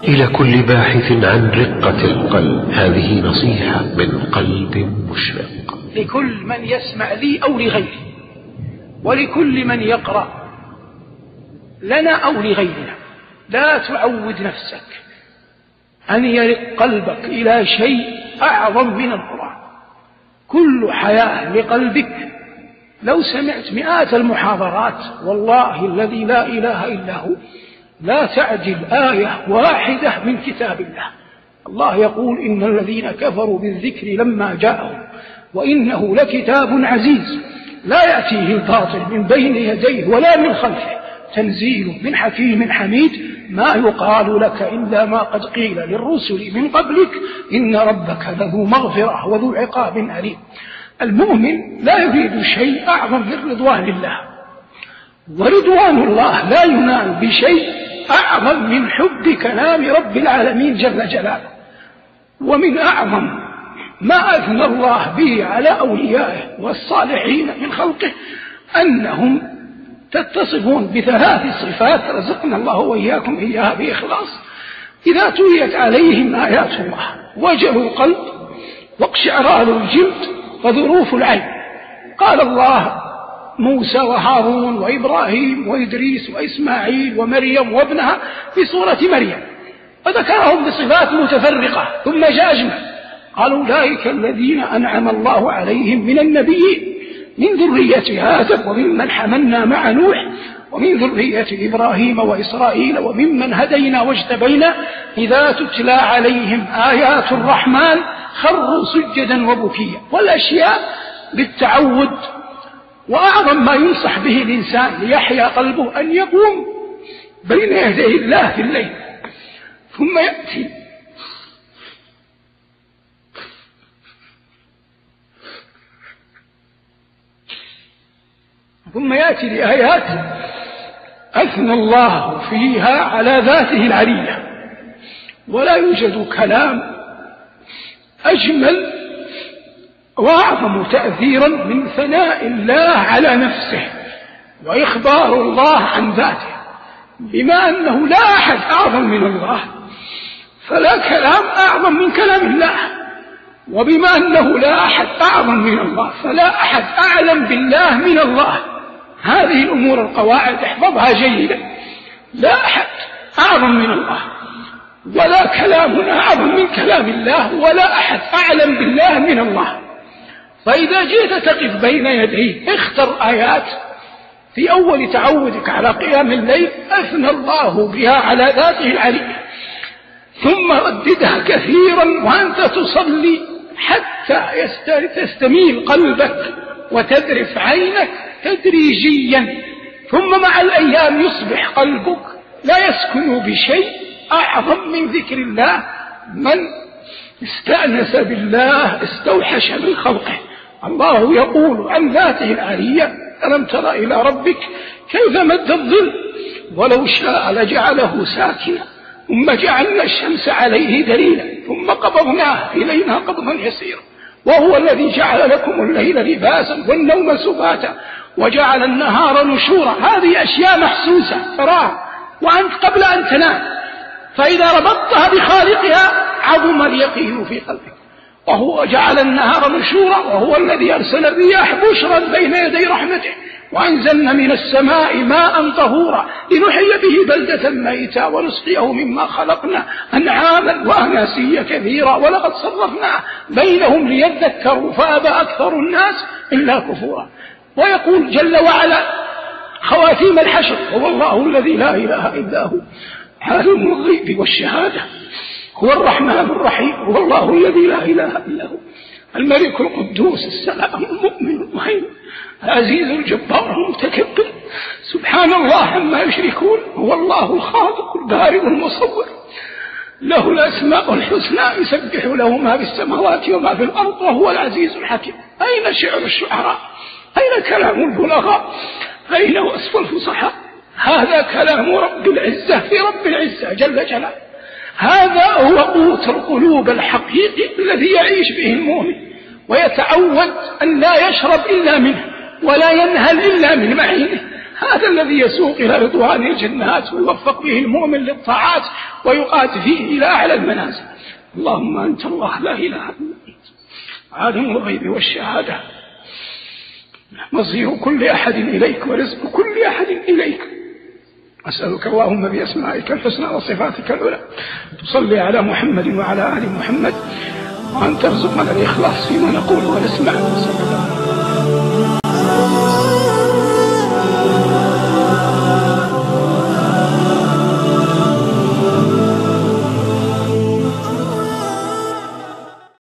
إلى كل باحث عن رقة القلب هذه نصيحة من قلب مشرق. لكل من يسمع لي أو لغيري، ولكل من يقرأ لنا أو لغيرنا، لا تعود نفسك أن يرق قلبك إلى شيء أعظم من القرآن. كل حياة لقلبك. لو سمعت مئات المحاضرات والله الذي لا إله إلا هو لا تعجل آية واحدة من كتاب الله. الله يقول إن الذين كفروا بالذكر لما جاءهم وإنه لكتاب عزيز لا يأتيه الباطل من بين يديه ولا من خلفه تنزيل من حكيم حميد ما يقال لك إلا ما قد قيل للرسل من قبلك إن ربك لذو مغفرة وذو عقاب أليم. المؤمن لا يريد شيء أعظم من رضوان الله، ورضوان الله لا ينال بشيء أعظم من حب كلام رب العالمين جل جلاله. ومن أعظم ما أثنى الله به على أوليائه والصالحين من خلقه أنهم تتصفون بثلاث صفات رزقنا الله وإياكم إياها بإخلاص. إذا تليت عليهم آيات الله وجلوا القلب واقشعرار الجلد وذروف العين. قال الله موسى وهارون وإبراهيم وإدريس وإسماعيل ومريم وابنها في سورة مريم، وذكرهم بصفات متفرقة ثم جاء أجمع. قال أولئك الذين أنعم الله عليهم من النبيين من ذرية آدم وممن حملنا مع نوح ومن ذرية إبراهيم وإسرائيل وممن هدينا واجتبينا إذا تتلى عليهم آيات الرحمن خروا سجدا وبكيا. والأشياء بالتعود. وأعظم ما ينصح به الإنسان ليحيا قلبه أن يقوم بين يدي الله في الليل ثم يأتي لآيات أثنى الله فيها على ذاته العلية. ولا يوجد كلام أجمل وأعظم تأثيرا من ثناء الله على نفسه وإخبار الله عن ذاته. بما أنه لا أحد أعظم من الله فلا كلام أعظم من كلام الله، وبما أنه لا أحد أعظم من الله فلا أحد أعلم بالله من الله. هذه الأمور القواعد احفظها جيدا. لا أحد أعظم من الله، ولا كلام أعظم من كلام الله، ولا أحد أعلم بالله من الله. فإذا جئت تقف بين يديه اختر آيات في أول تعودك على قيام الليل أثنى الله بها على ذاته العلية، ثم رددها كثيرا وأنت تصلي حتى تستميل قلبك وتذرف عينك تدريجيا. ثم مع الأيام يصبح قلبك لا يسكن بشيء أعظم من ذكر الله. من استأنس بالله استوحش من خلقه. الله يقول عن ذاته العلية ألم تر إلى ربك كيف مد الظل ولو شاء لجعله ساكنا ثم جعلنا الشمس عليه دليلا ثم قبضناه إلينا قبضا يسيرا وهو الذي جعل لكم الليل لباسا والنوم سباتا وجعل النهار نشورا. هذه أشياء محسوسة تراها وأنت قبل أن تنام، فإذا ربطتها بخالقها عظم اليقين في قلبك. وهو جعل النهار نشورا وهو الذي أرسل الرياح بشرا بين يدي رحمته وأنزلنا من السماء ماء طهورا لنحيي به بلدة ميتا ونسقيه مما خلقنا أنعاما وأناسيا كثيرا ولقد صرفنا بينهم ليذكروا فأبى أكثر الناس إلا كفورا. ويقول جل وعلا خواتيم الحشر هو الله الذي لا إله إلا هو عالم الغيب والشهادة هو الرحمن الرحيم هو الله الذي لا إله إلا هو الملك القدوس السلام المؤمن المهيمن العزيز الجبار المتكبر سبحان الله عما يشركون هو الله الخالق البارئ المصور له الأسماء الحسنى يسبح له ما في السماوات وما في الأرض وهو العزيز الحكيم. أين شعر الشعراء؟ أين كلام البلغاء؟ أين وصف الفصحاء؟ هذا كلام رب العزة في رب العزة جل جلاله. هذا هو قوت القلوب الحقيقي الذي يعيش به المؤمن ويتعود أن لا يشرب إلا منه ولا ينهل إلا من معينه. هذا الذي يسوق إلى رضوان الجنات ويوفق به المؤمن للطاعات ويقاد فيه إلى أعلى المنازل. اللهم أنت الله لا إله إلا أنت عالم الغيب والشهادة، مصير كل أحد إليك ورزق كل أحد إليك. أسألك اللهم بأسمائك الحسنى وصفاتك العلى تصلي على محمد وعلى آل محمد، وأن ترزقنا الإخلاص فيما نقول ونسمع.